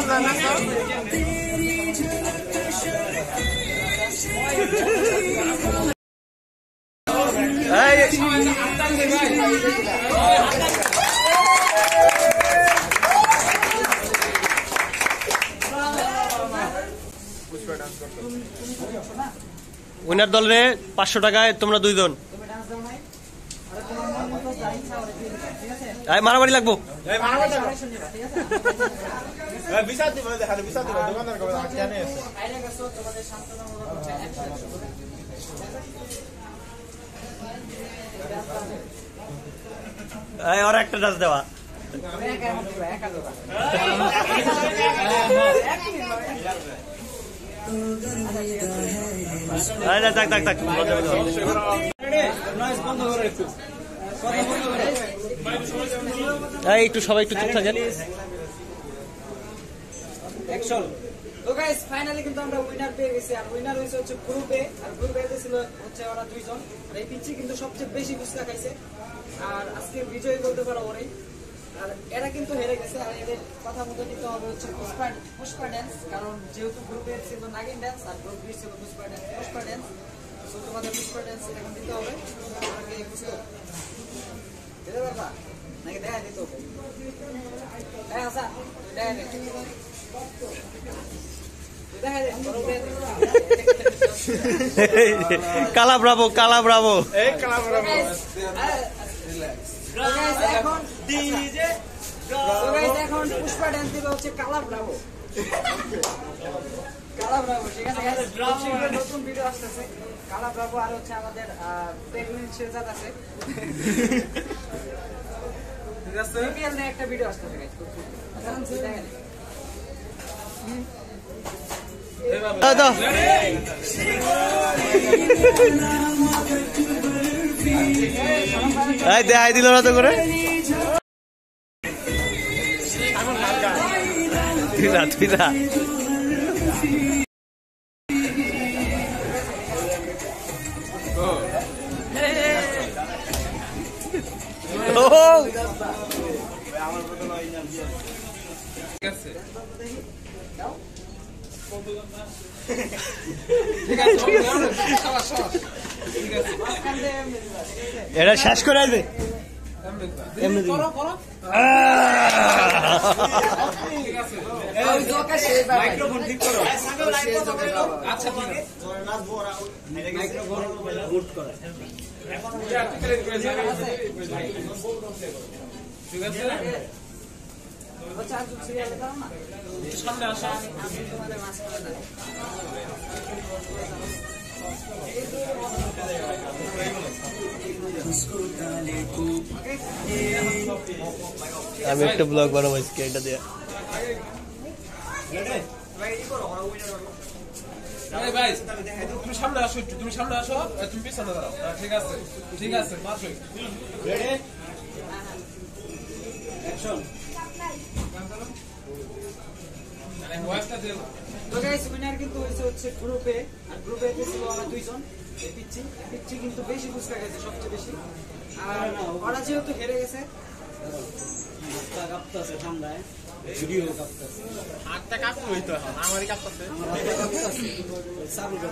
Winner দলে 500 টাকায় তোমরা দুইজন মারামারি লাগবো। আর একটা ডান্স দেওয়া একটু সবাই একটু চুপ থাকেন। তো গাইস ফাইনালি কিন্তু আমরা উইনার পেয়ে গেছি আর উইনার হইছে হচ্ছে গ্রুপে আর গ্রুপে ছিল হচ্ছে ওরা দুইজন আর এই পিচ্চি কিন্তু সবচেয়ে বেশি ফুচকা খাইছে আর আজকে বিজয়ী বলতে পারো ওরাই আর এরা কিন্তু হেরে গেছে আর এদের কথা মতো নিতে হবে হচ্ছে পুষ্পা ড্যান্স কারণ যেহেতু গ্রুপে ছিল নাগিন ড্যান্স আর গ্রুপ বি ছিল পুষ্পা ড্যান্স তো তোমাদের পুষ্পা ড্যান্স এখন দিতে হবে আমাকে বুঝতে দিতে পারবা নাকি দেখা দিতে হবে হ্যাঁ আচ্ছা দেখা দে কালা ব্রাভো কালা ব্রাভো এখন ডিজে এখন পুষ্পা ড্যান্স দিবে হচ্ছে কালা ব্রাভো ঠিক আছে নতুন ভিডিও আসতেছে কালা ব্রাভো আর হচ্ছে আমাদের প্রেগনেন্ট শেরজাদ আছে ঠিক আছে বিপিএল নিয়ে একটা ভিডিও আসতেছে দেখাই দিল না তো করে এটা শেষ করে আসবে মাইক্রোফোন ঠিক করো আচ্ছা ঠিক আছে সামনে আসা আমি একটা ব্লগ বানাবো আজকে এটা দিয়ে তুমি সামনে আসো একটু তুমি সামনে আসো তুমি পিছনে দাঁড়াও ঠিক আছে ঠিক আছে পারফেক্ট রেডি অ্যাকশন তো গাইস উইনার কিন্তু হচ্ছে গ্রুপে আর গ্রুপে ছিল ওরা দুইজন পিচ্চি কিন্তু বেশি ফুচকা গেছে সবচেয়ে বেশি আর ওরা যেহেতু হেরে গেছে হাতটা কাঁপতেছে ঠান্ডায় ভিডিও কাঁপতেছে হাতটা কাঁপতে হইতো এখন আমারই কাঁপতেছে চালু করে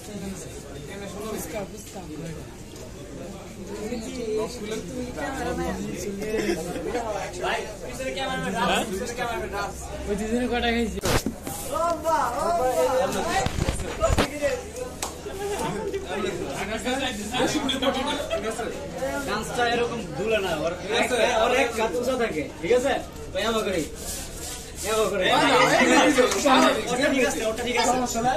ওই দুজনে কটা খাইছি ডান্সটা এরকম দুলে না ওর এক কাতুসা থাকে ঠিক আছে এমন করে ওটা ঠিক আছে ঠিক আছে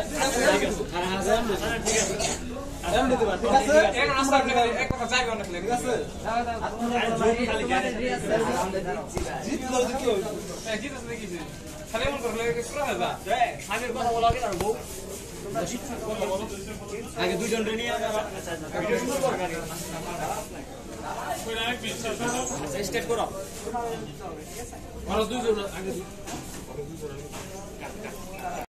আগে দুজন নিয়ে স্টার্ট করো দুজন আগে